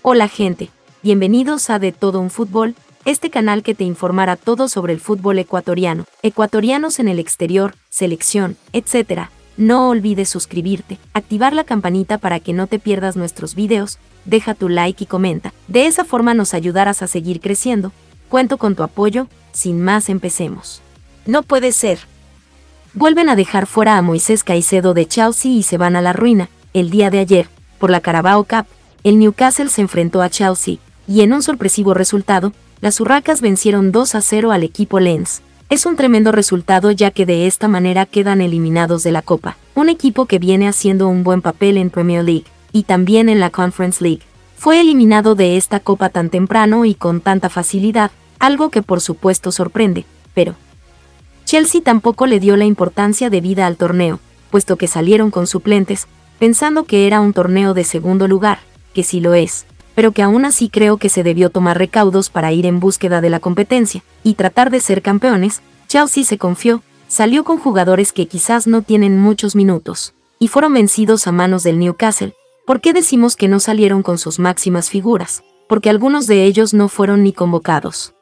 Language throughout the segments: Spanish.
Hola gente, bienvenidos a De Todo un Fútbol, este canal que te informará todo sobre el fútbol ecuatoriano, ecuatorianos en el exterior, selección, etc. No olvides suscribirte, activar la campanita para que no te pierdas nuestros videos, deja tu like y comenta, de esa forma nos ayudarás a seguir creciendo. Cuento con tu apoyo, sin más empecemos. No puede ser. Vuelven a dejar fuera a Moisés Caicedo de Chelsea y se van a la ruina. El día de ayer, por la Carabao Cup, el Newcastle se enfrentó a Chelsea, y en un sorpresivo resultado, las Urracas vencieron 2-0 al equipo Lens. Es un tremendo resultado ya que de esta manera quedan eliminados de la Copa, un equipo que viene haciendo un buen papel en Premier League, y también en la Conference League. Fue eliminado de esta Copa tan temprano y con tanta facilidad, algo que por supuesto sorprende, pero Chelsea tampoco le dio la importancia debida al torneo, puesto que salieron con suplentes, pensando que era un torneo de segundo lugar, que sí lo es, pero que aún así creo que se debió tomar recaudos para ir en búsqueda de la competencia, y tratar de ser campeones. Chelsea se confió, salió con jugadores que quizás no tienen muchos minutos, y fueron vencidos a manos del Newcastle. ¿Por qué decimos que no salieron con sus máximas figuras? Porque algunos de ellos no fueron ni convocados.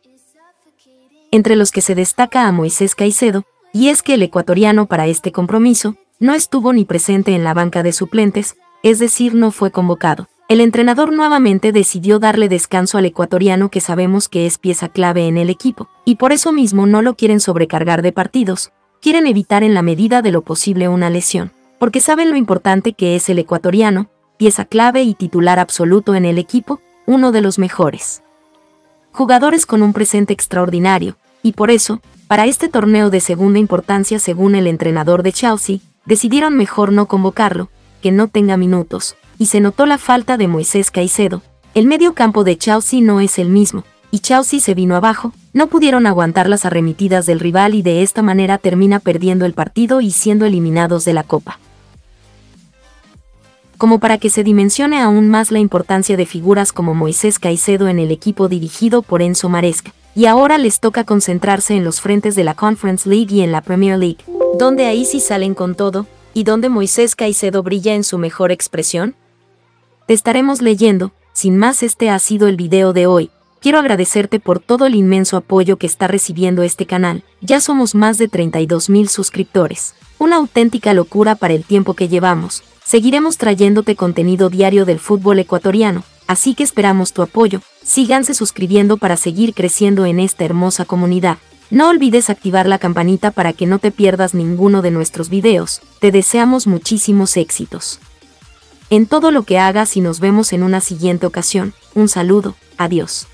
Entre los que se destaca a Moisés Caicedo, y es que el ecuatoriano para este compromiso, no estuvo ni presente en la banca de suplentes, es decir, no fue convocado. El entrenador nuevamente decidió darle descanso al ecuatoriano que sabemos que es pieza clave en el equipo, y por eso mismo no lo quieren sobrecargar de partidos, quieren evitar en la medida de lo posible una lesión, porque saben lo importante que es el ecuatoriano, pieza clave y titular absoluto en el equipo, uno de los mejores jugadores con un presente extraordinario, y por eso, para este torneo de segunda importancia según el entrenador de Chelsea, decidieron mejor no convocarlo, que no tenga minutos, y se notó la falta de Moisés Caicedo. El medio campo de Chelsea no es el mismo, y Chelsea se vino abajo, no pudieron aguantar las arremetidas del rival y de esta manera termina perdiendo el partido y siendo eliminados de la Copa. Como para que se dimensione aún más la importancia de figuras como Moisés Caicedo en el equipo dirigido por Enzo Maresca, y ahora les toca concentrarse en los frentes de la Conference League y en la Premier League, donde ahí sí salen con todo, y donde Moisés Caicedo brilla en su mejor expresión. Te estaremos leyendo. Sin más, este ha sido el video de hoy. Quiero agradecerte por todo el inmenso apoyo que está recibiendo este canal. Ya somos más de 32,000 suscriptores. Una auténtica locura para el tiempo que llevamos. Seguiremos trayéndote contenido diario del fútbol ecuatoriano, así que esperamos tu apoyo. Síganse suscribiendo para seguir creciendo en esta hermosa comunidad. No olvides activar la campanita para que no te pierdas ninguno de nuestros videos. Te deseamos muchísimos éxitos en todo lo que hagas y nos vemos en una siguiente ocasión. Un saludo, adiós.